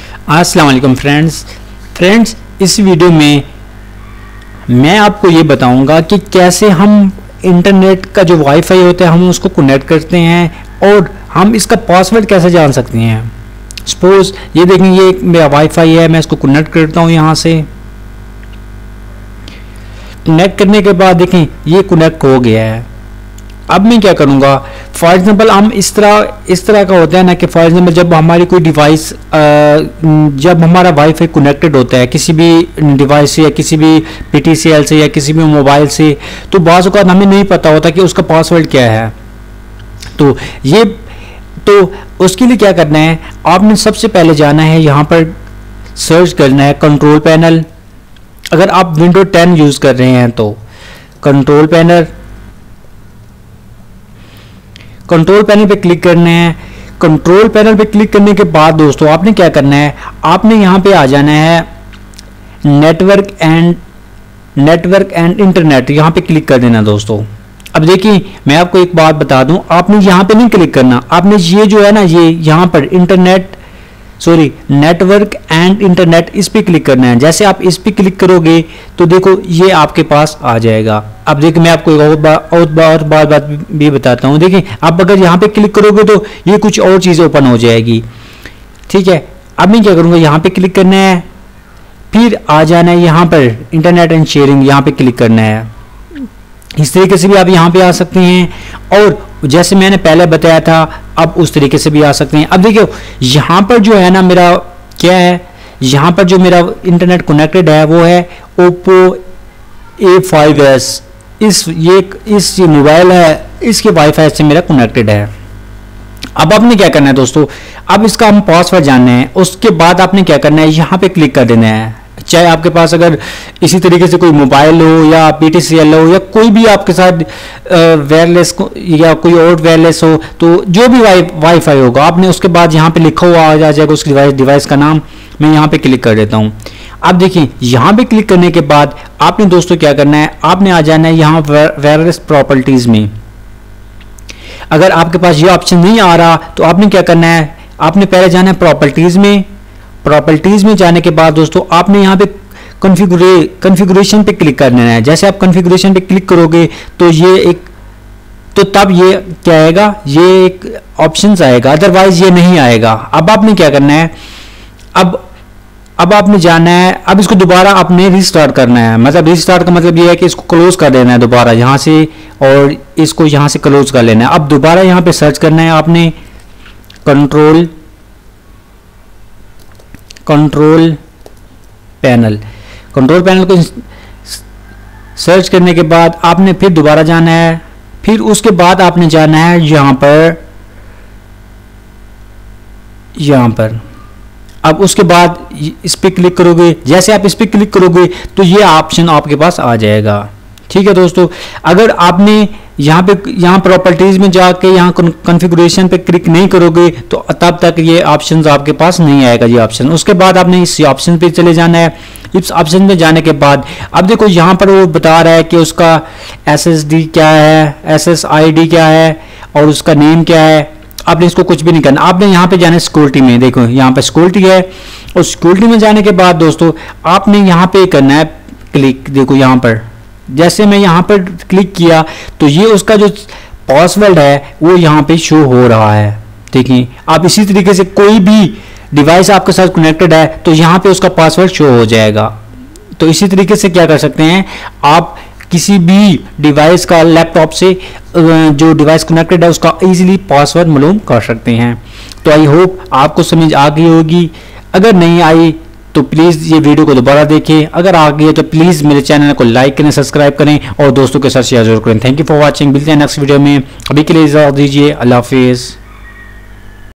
अस्सलाम वालेकुम फ्रेंड्स, इस वीडियो में मैं आपको ये बताऊंगा कि कैसे हम इंटरनेट का जो वाईफाई होता है हम उसको कनेक्ट करते हैं और हम इसका पासवर्ड कैसे जान सकते हैं। सपोज ये देखें, ये एक मेरा वाईफाई है, मैं इसको कनेक्ट करता हूँ। यहाँ से कनेक्ट करने के बाद देखें ये कनेक्ट हो गया है। अब मैं क्या करूँगा, फॉर एग्जांपल हम इस तरह का होता है ना कि फॉर एग्जांपल जब हमारी कोई डिवाइस जब हमारा वाईफाई कनेक्टेड होता है किसी भी डिवाइस से या किसी भी पीटीसीएल से या किसी भी मोबाइल से, तो बाज़ औक़ात हमें नहीं पता होता कि उसका पासवर्ड क्या है। तो उसके लिए क्या करना है, आपने सबसे पहले जाना है यहाँ पर सर्च करना है कंट्रोल पैनल। अगर आप विंडो 10 यूज़ कर रहे हैं तो कंट्रोल पैनल पे क्लिक करना है। कंट्रोल पैनल पे क्लिक करने के बाद दोस्तों आपने क्या करना है, आपने यहाँ पे आ जाना है नेटवर्क एंड इंटरनेट, यहाँ पे क्लिक कर देना दोस्तों। अब देखिए मैं आपको एक बात बता दूं, आपने यहाँ पे नहीं क्लिक करना, आपने ये जो है ना ये यहाँ पर नेटवर्क एंड इंटरनेट इस पे क्लिक करना है। जैसे आप इस पे क्लिक करोगे तो देखो ये आपके पास आ जाएगा। अब देखिए मैं आपको एक और बात भी बताता हूँ। देखिए आप अगर यहाँ पे क्लिक करोगे तो ये कुछ और चीज़ें ओपन हो जाएगी, ठीक है। अब मैं क्या करूँगा, यहाँ पे क्लिक करना है, फिर आ जाना है यहाँ पर इंटरनेट एंड शेयरिंग, यहाँ पे क्लिक करना है। इस तरीके से भी आप यहाँ पे आ सकते हैं और जैसे मैंने पहले बताया था अब उस तरीके से भी आ सकते हैं। अब देखिए यहाँ पर जो है ना मेरा क्या है, यहाँ पर जो मेरा इंटरनेट कनेक्टेड है वो है Oppo A5s। इस मोबाइल है, इसके वाईफाई से मेरा कनेक्टेड है। अब आपने क्या करना है दोस्तों, अब इसका हम पासवर्ड जानना है। उसके बाद आपने क्या करना है, यहाँ पे क्लिक कर देना है। चाहे आपके पास अगर इसी तरीके से कोई मोबाइल हो या पीटीसीएल हो या कोई भी आपके साथ वायरलेस या कोई और वायरलेस हो, तो जो भी वाईफाई होगा आपने उसके बाद यहाँ पे लिखा हुआ आ जाएगा उस डिवाइस का नाम। मैं यहाँ पे क्लिक कर देता हूँ। अब देखिए यहाँ पे क्लिक करने के बाद आपने दोस्तों क्या करना है, आपने आ जाना है यहाँ वायरलेस प्रॉपर्टीज में। अगर आपके पास ये ऑप्शन नहीं आ रहा तो आपने क्या करना है, आपने पहले जाना है प्रॉपर्टीज में जाने के बाद दोस्तों आपने यहाँ पे कॉन्फ़िगरेशन पे क्लिक करना है। जैसे आप कॉन्फ़िगरेशन पे क्लिक करोगे तो तब ये क्या आएगा, ये एक ऑप्शंस आएगा, अदरवाइज ये नहीं आएगा। अब आपने क्या करना है, अब आपने जाना है, अब इसको दोबारा आपने रीस्टार्ट करना है। मतलब रीस्टार्ट का मतलब ये है कि इसको क्लोज कर देना है दोबारा यहाँ से, और इसको यहाँ से क्लोज कर लेना है। अब दोबारा यहाँ पे सर्च करना है आपने कंट्रोल पैनल को सर्च करने के बाद आपने फिर दोबारा जाना है। फिर उसके बाद आपने जाना है यहाँ पर। अब उसके बाद इस पे क्लिक करोगे, जैसे आप इस पे क्लिक करोगे तो ये ऑप्शन आपके पास आ जाएगा, ठीक है दोस्तों। अगर आपने यहाँ प्रॉपर्टीज में जाके यहाँ कॉन्फ़िगरेशन पे क्लिक नहीं करोगे तो तब तक ये ऑप्शंस आपके पास नहीं आएगा ये ऑप्शन। उसके बाद आपने इस ऑप्शन पे चले जाना है। इस ऑप्शन पे जाने के बाद अब देखो यहाँ पर वो बता रहा है कि उसका SSD क्या है, SSID क्या है और उसका नेम क्या है। आपने इसको कुछ भी नहीं करना, आपने यहाँ पे जाना है सिक्योरिटी में। देखो यहाँ पे सिक्योरिटी है और सिक्योरिटी में जाने के बाद दोस्तों आपने यहाँ पे करना है क्लिक। देखो यहाँ पर जैसे मैं यहाँ पर क्लिक किया तो ये उसका जो पासवर्ड है वो यहाँ पे शो हो रहा है। देखिए आप इसी तरीके से कोई भी डिवाइस आपके साथ कनेक्टेड है तो यहाँ पे उसका पासवर्ड शो हो जाएगा। तो इसी तरीके से क्या कर सकते हैं, आप किसी भी डिवाइस का लैपटॉप से जो डिवाइस कनेक्टेड है उसका इजीली पासवर्ड मालूम कर सकते हैं। तो आई होप आपको समझ आ गई होगी। अगर नहीं आई तो प्लीज़ ये वीडियो को दोबारा देखें। अगर आ गई है तो प्लीज़ मेरे चैनल को लाइक करें, सब्सक्राइब करें और दोस्तों के साथ शेयर जरूर करें। Thank you for watching. मिलते हैं नेक्स्ट वीडियो में। अभी के लिए इजाज़त दीजिए। अल्लाह हाफिज़।